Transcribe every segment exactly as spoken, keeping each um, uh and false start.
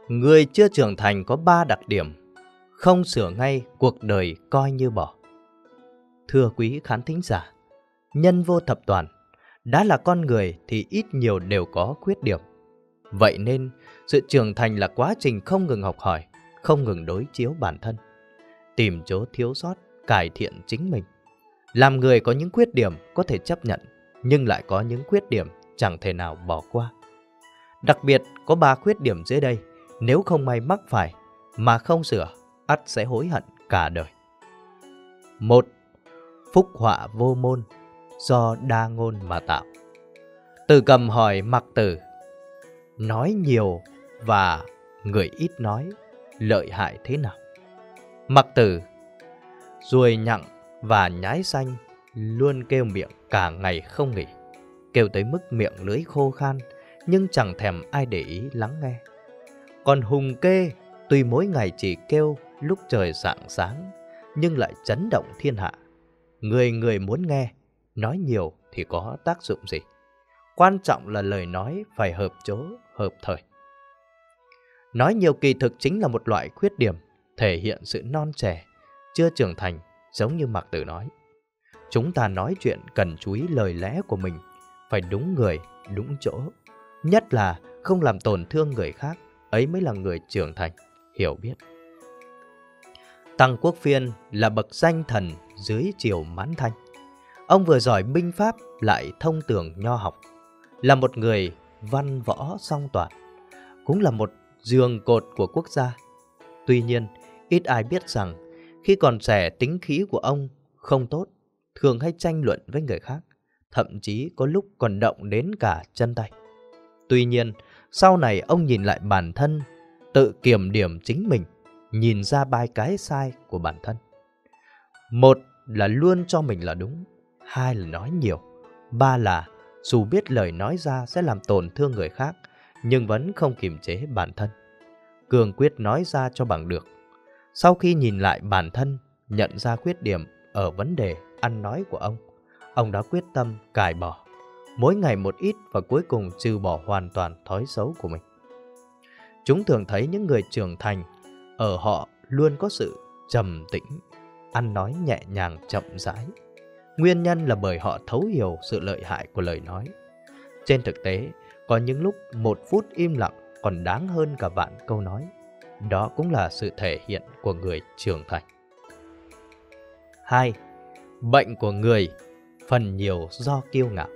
Người chưa trưởng thành có ba đặc điểm: không sửa ngay, cuộc đời coi như bỏ. Thưa quý khán thính giả, nhân vô thập toàn, đã là con người thì ít nhiều đều có khuyết điểm. Vậy nên, sự trưởng thành là quá trình không ngừng học hỏi, không ngừng đối chiếu bản thân, tìm chỗ thiếu sót, cải thiện chính mình. Làm người có những khuyết điểm có thể chấp nhận, nhưng lại có những khuyết điểm chẳng thể nào bỏ qua. Đặc biệt có ba khuyết điểm dưới đây, nếu không may mắc phải mà không sửa, ắt sẽ hối hận cả đời. Một, phúc họa vô môn, do đa ngôn mà tạo. Từ Cầm hỏi Mặc Tử: nói nhiều và người ít nói, lợi hại thế nào? Mặc Tử: ruồi nhặng và nhái xanh luôn kêu miệng cả ngày không nghỉ, kêu tới mức miệng lưỡi khô khan, nhưng chẳng thèm ai để ý lắng nghe. Còn hùng kê tuy mỗi ngày chỉ kêu lúc trời rạng sáng, nhưng lại chấn động thiên hạ. Người người muốn nghe, nói nhiều thì có tác dụng gì? Quan trọng là lời nói phải hợp chỗ, hợp thời. Nói nhiều kỳ thực chính là một loại khuyết điểm, thể hiện sự non trẻ, chưa trưởng thành, giống như Mặc Tử nói. Chúng ta nói chuyện cần chú ý lời lẽ của mình, phải đúng người, đúng chỗ. Nhất là không làm tổn thương người khác, ấy mới là người trưởng thành, hiểu biết. Tăng Quốc Phiên là bậc danh thần dưới triều Mãn Thanh. Ông vừa giỏi binh pháp lại thông tường nho học, là một người văn võ song toàn, cũng là một giường cột của quốc gia. Tuy nhiên, ít ai biết rằng khi còn trẻ tính khí của ông không tốt, thường hay tranh luận với người khác, thậm chí có lúc còn động đến cả chân tay. Tuy nhiên, sau này ông nhìn lại bản thân, tự kiểm điểm chính mình, nhìn ra ba cái sai của bản thân. Một là luôn cho mình là đúng, hai là nói nhiều, ba là dù biết lời nói ra sẽ làm tổn thương người khác, nhưng vẫn không kiềm chế bản thân, cương quyết nói ra cho bằng được. Sau khi nhìn lại bản thân, nhận ra khuyết điểm ở vấn đề ăn nói của ông, ông đã quyết tâm cải bỏ, mỗi ngày một ít và cuối cùng trừ bỏ hoàn toàn thói xấu của mình. Chúng thường thấy những người trưởng thành, ở họ luôn có sự trầm tĩnh, ăn nói nhẹ nhàng chậm rãi. Nguyên nhân là bởi họ thấu hiểu sự lợi hại của lời nói. Trên thực tế, có những lúc một phút im lặng còn đáng hơn cả vạn câu nói. Đó cũng là sự thể hiện của người trưởng thành. Hai, bệnh của người phần nhiều do kiêu ngạo.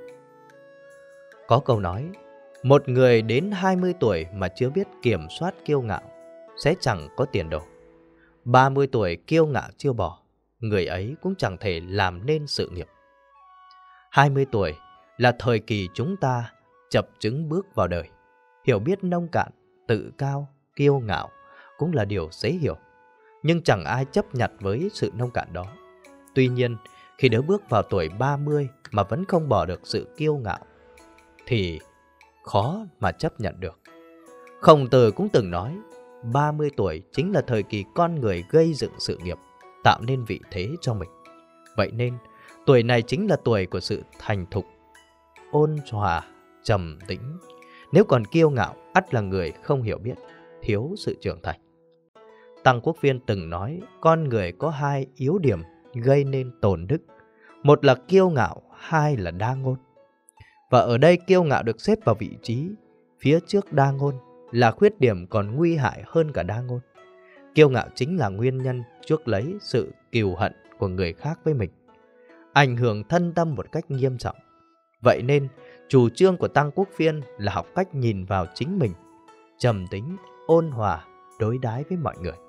Có câu nói, một người đến hai mươi tuổi mà chưa biết kiểm soát kiêu ngạo sẽ chẳng có tiền đồ. ba mươi tuổi kiêu ngạo chưa bỏ, người ấy cũng chẳng thể làm nên sự nghiệp. hai mươi tuổi là thời kỳ chúng ta chập chững bước vào đời. Hiểu biết nông cạn, tự cao, kiêu ngạo cũng là điều dễ hiểu, nhưng chẳng ai chấp nhận với sự nông cạn đó. Tuy nhiên, khi đã bước vào tuổi ba mươi mà vẫn không bỏ được sự kiêu ngạo thì khó mà chấp nhận được. Khổng Tử cũng từng nói, ba mươi tuổi chính là thời kỳ con người gây dựng sự nghiệp, tạo nên vị thế cho mình. Vậy nên, tuổi này chính là tuổi của sự thành thục, ôn hòa, trầm tĩnh. Nếu còn kiêu ngạo, ắt là người không hiểu biết, thiếu sự trưởng thành. Tăng Quốc Phiên từng nói, con người có hai yếu điểm gây nên tổn đức. Một là kiêu ngạo, hai là đa ngôn. Và ở đây kiêu ngạo được xếp vào vị trí phía trước đa ngôn, là khuyết điểm còn nguy hại hơn cả đa ngôn. Kiêu ngạo chính là nguyên nhân chuốc lấy sự cừu hận của người khác với mình, ảnh hưởng thân tâm một cách nghiêm trọng. Vậy nên, chủ trương của Tăng Quốc Phiên là học cách nhìn vào chính mình, trầm tính, ôn hòa, đối đãi với mọi người.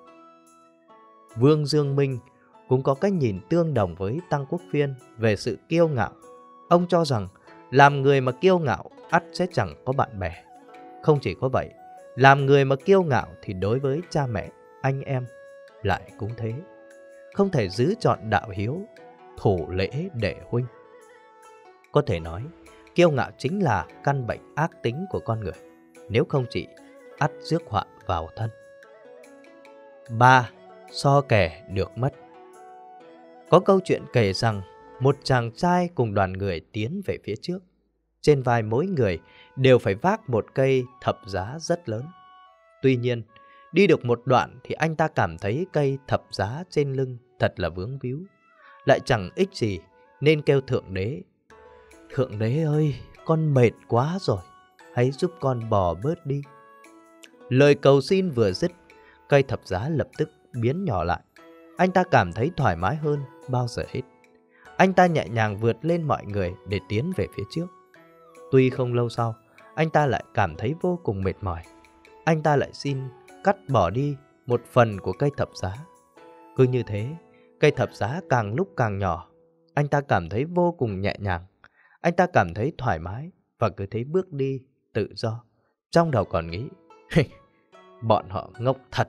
Vương Dương Minh cũng có cách nhìn tương đồng với Tăng Quốc Phiên về sự kiêu ngạo. Ông cho rằng, làm người mà kiêu ngạo ắt sẽ chẳng có bạn bè. Không chỉ có vậy, làm người mà kiêu ngạo thì đối với cha mẹ, anh em lại cũng thế. Không thể giữ trọn đạo hiếu, thủ lễ đệ huynh. Có thể nói, kiêu ngạo chính là căn bệnh ác tính của con người. Nếu không trị, ắt rước họa vào thân. Ba, so kẻ được mất. Có câu chuyện kể rằng, một chàng trai cùng đoàn người tiến về phía trước. Trên vai mỗi người đều phải vác một cây thập giá rất lớn. Tuy nhiên, đi được một đoạn thì anh ta cảm thấy cây thập giá trên lưng thật là vướng víu. Lại chẳng ích gì nên kêu Thượng Đế: Thượng Đế ơi, con mệt quá rồi, hãy giúp con bò bớt đi. Lời cầu xin vừa dứt, cây thập giá lập tức biến nhỏ lại. Anh ta cảm thấy thoải mái hơn bao giờ hết. Anh ta nhẹ nhàng vượt lên mọi người để tiến về phía trước. Tuy không lâu sau, anh ta lại cảm thấy vô cùng mệt mỏi. Anh ta lại xin cắt bỏ đi một phần của cây thập giá. Cứ như thế, cây thập giá càng lúc càng nhỏ. Anh ta cảm thấy vô cùng nhẹ nhàng. Anh ta cảm thấy thoải mái và cứ thế bước đi tự do. Trong đầu còn nghĩ: bọn họ ngốc thật.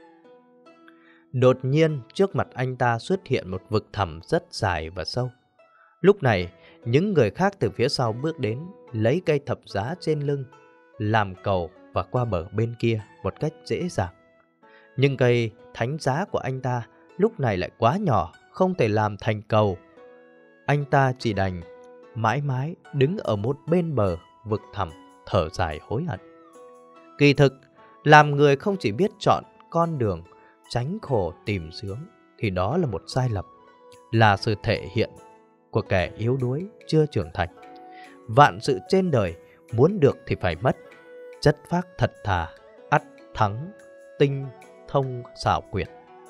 Đột nhiên trước mặt anh ta xuất hiện một vực thẳm rất dài và sâu. Lúc này, những người khác từ phía sau bước đến, lấy cây thập giá trên lưng làm cầu và qua bờ bên kia một cách dễ dàng. Nhưng cây thánh giá của anh ta lúc này lại quá nhỏ, không thể làm thành cầu. Anh ta chỉ đành mãi mãi đứng ở một bên bờ vực thẳm, thở dài hối hận. Kỳ thực, làm người không chỉ biết chọn con đường tránh khổ tìm sướng thì đó là một sai lầm, là sự thể hiện của kẻ yếu đuối chưa trưởng thành. Vạn sự trên đời muốn được thì phải mất. Chất phác thật thà, ắt thắng tinh thông xảo quyệt.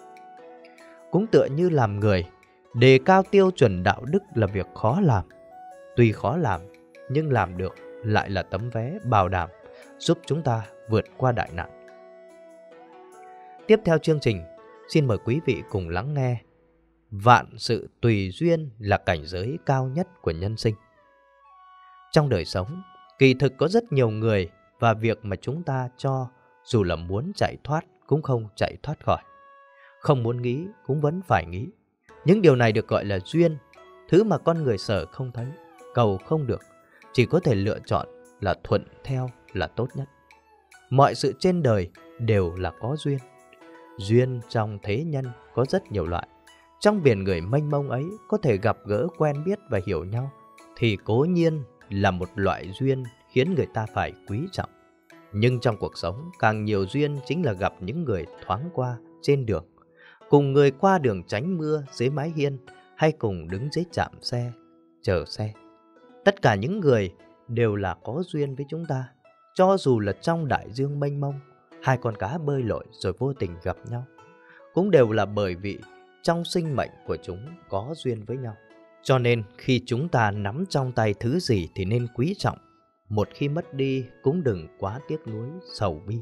Cũng tựa như làm người, đề cao tiêu chuẩn đạo đức là việc khó làm. Tuy khó làm, nhưng làm được lại là tấm vé bảo đảm giúp chúng ta vượt qua đại nạn. Tiếp theo chương trình, xin mời quý vị cùng lắng nghe Vạn sự tùy duyên là cảnh giới cao nhất của nhân sinh. Trong đời sống, kỳ thực có rất nhiều người và việc mà chúng ta cho dù là muốn chạy thoát cũng không chạy thoát khỏi. Không muốn nghĩ cũng vẫn phải nghĩ. Những điều này được gọi là duyên, thứ mà con người sợ không thấy, cầu không được, chỉ có thể lựa chọn là thuận theo là tốt nhất. Mọi sự trên đời đều là có duyên. Duyên trong thế nhân có rất nhiều loại. Trong biển người mênh mông ấy có thể gặp gỡ, quen biết và hiểu nhau thì cố nhiên là một loại duyên khiến người ta phải quý trọng. Nhưng trong cuộc sống, càng nhiều duyên chính là gặp những người thoáng qua trên đường, cùng người qua đường tránh mưa dưới mái hiên, hay cùng đứng dưới trạm xe, chờ xe. Tất cả những người đều là có duyên với chúng ta. Cho dù là trong đại dương mênh mông, hai con cá bơi lội rồi vô tình gặp nhau, cũng đều là bởi vì trong sinh mệnh của chúng có duyên với nhau. Cho nên khi chúng ta nắm trong tay thứ gì thì nên quý trọng. Một khi mất đi cũng đừng quá tiếc nuối sầu bi.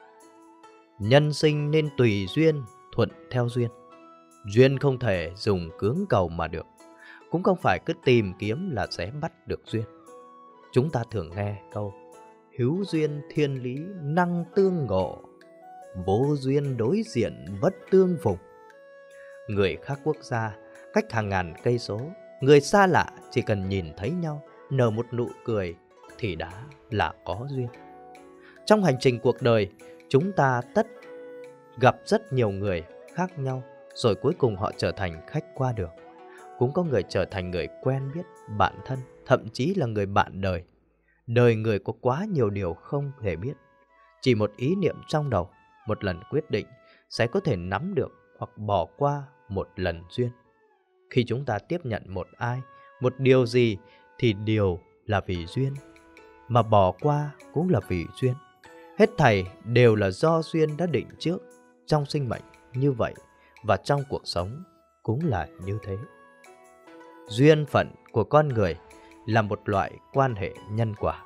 Nhân sinh nên tùy duyên, thuận theo duyên. Duyên không thể dùng cưỡng cầu mà được, cũng không phải cứ tìm kiếm là sẽ bắt được duyên. Chúng ta thường nghe câu hữu duyên thiên lý năng tương ngộ, vô duyên đối diện bất tương phùng. Người khác quốc gia, cách hàng ngàn cây số, người xa lạ chỉ cần nhìn thấy nhau, nở một nụ cười thì đã là có duyên. Trong hành trình cuộc đời, chúng ta tất gặp rất nhiều người khác nhau, rồi cuối cùng họ trở thành khách qua đường. Cũng có người trở thành người quen biết, bạn thân, thậm chí là người bạn đời. Đời người có quá nhiều điều không thể biết. Chỉ một ý niệm trong đầu, một lần quyết định sẽ có thể nắm được hoặc bỏ qua một lần duyên. Khi chúng ta tiếp nhận một ai, một điều gì thì điều là vì duyên, mà bỏ qua cũng là vì duyên. Hết thảy đều là do duyên đã định trước. Trong sinh mệnh như vậy, và trong cuộc sống cũng là như thế. Duyên phận của con người là một loại quan hệ nhân quả.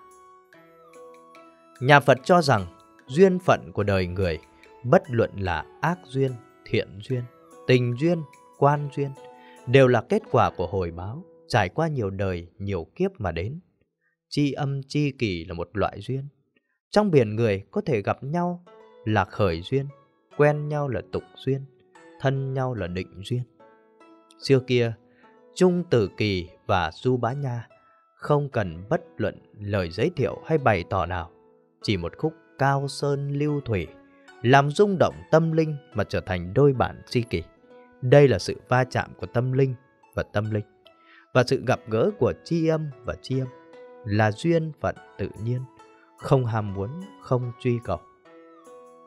Nhà Phật cho rằng duyên phận của đời người, bất luận là ác duyên, thiện duyên, tình duyên, quan duyên, đều là kết quả của hồi báo, trải qua nhiều đời, nhiều kiếp mà đến. Tri âm tri kỷ là một loại duyên. Trong biển người có thể gặp nhau là khởi duyên, quen nhau là tục duyên, thân nhau là định duyên. Xưa kia, Trung Tử Kỳ và Du Bá Nha không cần bất luận lời giới thiệu hay bày tỏ nào, chỉ một khúc Cao Sơn Lưu Thủy làm rung động tâm linh mà trở thành đôi bạn tri kỷ. Đây là sự va chạm của tâm linh và tâm linh, và sự gặp gỡ của tri âm và tri âm, là duyên phận tự nhiên, không ham muốn, không truy cầu.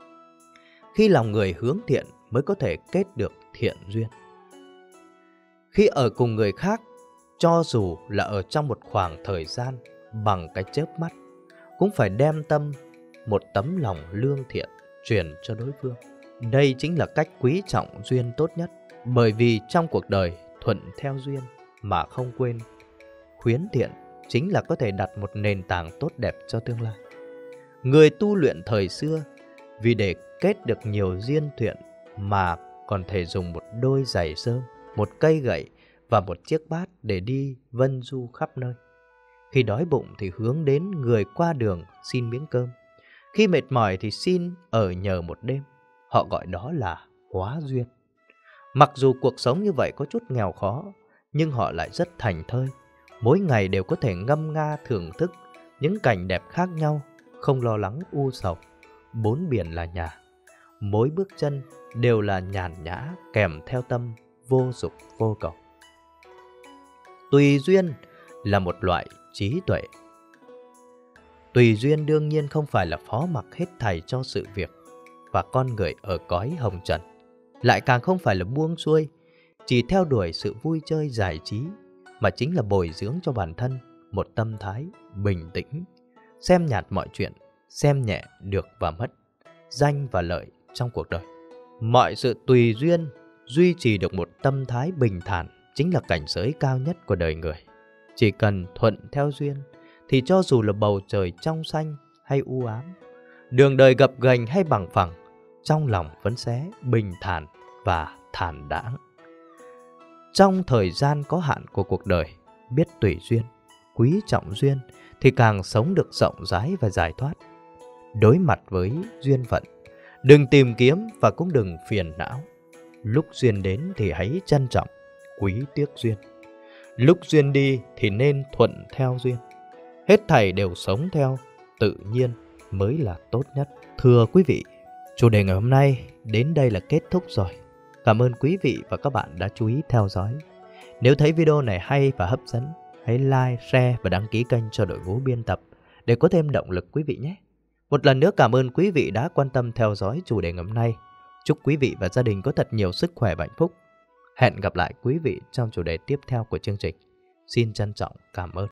Khi lòng người hướng thiện mới có thể kết được thiện duyên. Khi ở cùng người khác, cho dù là ở trong một khoảng thời gian bằng cái chớp mắt, cũng phải đem tâm một tấm lòng lương thiện truyền cho đối phương. Đây chính là cách quý trọng duyên tốt nhất, bởi vì trong cuộc đời thuận theo duyên mà không quên khuyến thiện chính là có thể đặt một nền tảng tốt đẹp cho tương lai. Người tu luyện thời xưa vì để kết được nhiều duyên thiện mà còn thể dùng một đôi giày sơm, một cây gậy và một chiếc bát để đi vân du khắp nơi. Khi đói bụng thì hướng đến người qua đường xin miếng cơm. Khi mệt mỏi thì xin ở nhờ một đêm. Họ gọi đó là hóa duyên. Mặc dù cuộc sống như vậy có chút nghèo khó, nhưng họ lại rất thảnh thơi. Mỗi ngày đều có thể ngâm nga thưởng thức những cảnh đẹp khác nhau, không lo lắng u sầu. Bốn biển là nhà, mỗi bước chân đều là nhàn nhã kèm theo tâm vô dục vô cầu. Tùy duyên là một loại trí tuệ. Tùy duyên đương nhiên không phải là phó mặc hết thảy cho sự việc và con người ở cõi hồng trần, lại càng không phải là buông xuôi, chỉ theo đuổi sự vui chơi giải trí, mà chính là bồi dưỡng cho bản thân một tâm thái bình tĩnh, xem nhạt mọi chuyện, xem nhẹ được và mất, danh và lợi trong cuộc đời. Mọi sự tùy duyên, duy trì được một tâm thái bình thản chính là cảnh giới cao nhất của đời người. Chỉ cần thuận theo duyên thì cho dù là bầu trời trong xanh hay u ám, đường đời gập ghềnh hay bằng phẳng, trong lòng vẫn sẽ bình thản và thản đãng. Trong thời gian có hạn của cuộc đời, biết tùy duyên, quý trọng duyên thì càng sống được rộng rãi và giải thoát. Đối mặt với duyên phận, đừng tìm kiếm và cũng đừng phiền não. Lúc duyên đến thì hãy trân trọng, quý tiếc duyên. Lúc duyên đi thì nên thuận theo duyên. Hết thảy đều sống theo tự nhiên mới là tốt nhất. Thưa quý vị, chủ đề ngày hôm nay đến đây là kết thúc rồi. Cảm ơn quý vị và các bạn đã chú ý theo dõi. Nếu thấy video này hay và hấp dẫn, hãy like, share và đăng ký kênh cho đội ngũ biên tập để có thêm động lực quý vị nhé. Một lần nữa cảm ơn quý vị đã quan tâm theo dõi chủ đề ngày hôm nay. Chúc quý vị và gia đình có thật nhiều sức khỏe và hạnh phúc. Hẹn gặp lại quý vị trong chủ đề tiếp theo của chương trình. Xin trân trọng cảm ơn.